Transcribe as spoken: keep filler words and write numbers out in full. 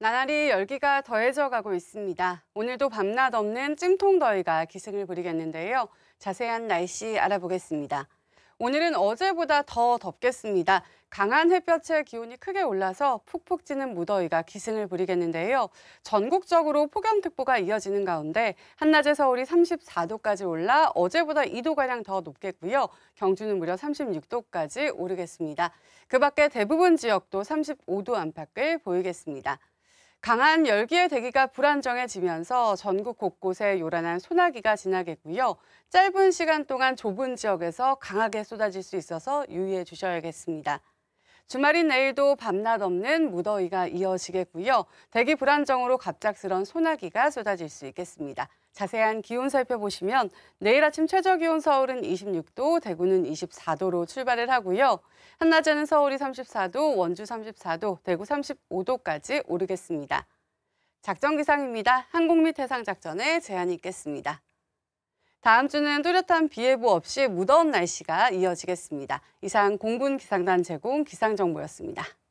나날이 열기가 더해져 가고 있습니다. 오늘도 밤낮 없는 찜통더위가 기승을 부리겠는데요. 자세한 날씨 알아보겠습니다. 오늘은 어제보다 더 덥겠습니다. 강한 햇볕에 기온이 크게 올라서 푹푹 찌는 무더위가 기승을 부리겠는데요. 전국적으로 폭염특보가 이어지는 가운데 한낮에 서울이 삼십사 도까지 올라 어제보다 이 도가량 더 높겠고요. 경주는 무려 삼십육 도까지 오르겠습니다. 그 밖에 대부분 지역도 삼십오 도 안팎을 보이겠습니다. 강한 열기의 대기가 불안정해지면서 전국 곳곳에 요란한 소나기가 지나겠고요. 짧은 시간 동안 좁은 지역에서 강하게 쏟아질 수 있어서 유의해 주셔야겠습니다. 주말인 내일도 밤낮 없는 무더위가 이어지겠고요. 대기 불안정으로 갑작스런 소나기가 쏟아질 수 있겠습니다. 자세한 기온 살펴보시면 내일 아침 최저기온 서울은 이십육 도, 대구는 이십사 도로 출발을 하고요. 한낮에는 서울이 삼십사 도, 원주 삼십사 도, 대구 삼십오 도까지 오르겠습니다. 작전 기상입니다. 항공 및 해상 작전에 제한이 있겠습니다. 다음 주는 뚜렷한 비 예보 없이 무더운 날씨가 이어지겠습니다. 이상 공군 기상단 제공 기상정보였습니다.